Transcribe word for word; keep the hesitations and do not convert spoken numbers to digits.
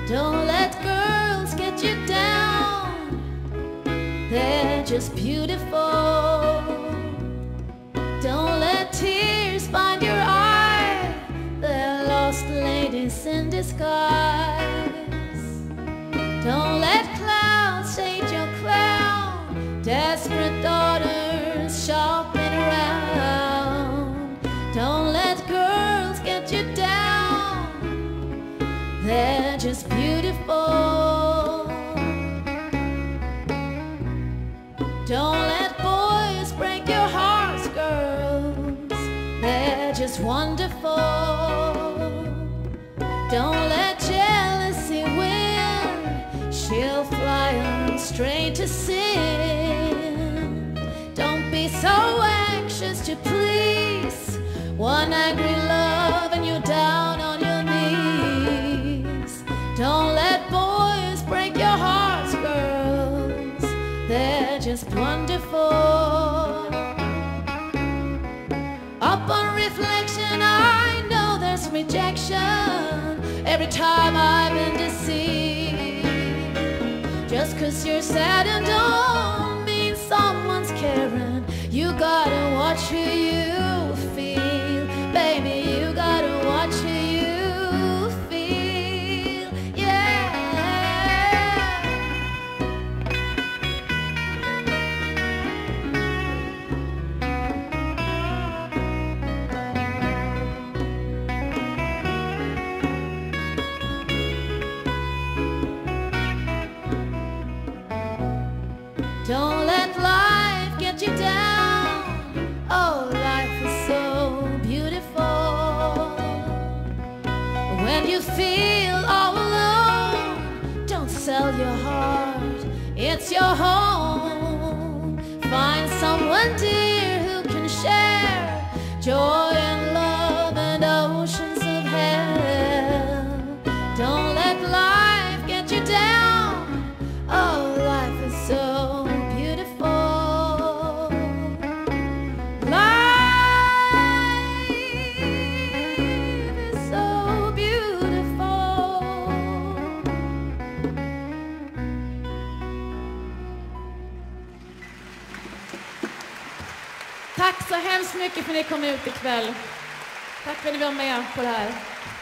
Don't let girls get you down. They're just beautiful. Don't let tears find your eye. They're lost ladies in disguise. Don't let clouds shade your clown. Desperate daughters shopping around. Don't let girls get you down. They're just beautiful. Don't let boys break your hearts, girls. They're just wonderful. Don't let jealousy win. She'll fly on straight to sin. Don't be so anxious to please. One angry love and you're down on your knees. Don't let boys break your hearts, girls. They're just wonderful. Upon reflection, I know there's rejection every time I've been deceived. Just 'cause you're sad and don't mean someone's caring. You gotta watch who you feel, baby. You gotta watch who you feel, yeah. Don't let life get you down. Oh, life is so beautiful. When you feel all alone, don't sell your heart, it's your home. Find someone dear who can share joy and love and oceans of hell. Don't let life get you down. Oh, life is so Tack så hemskt mycket för att ni kom ut ikväll. Tack för att ni var med på det här.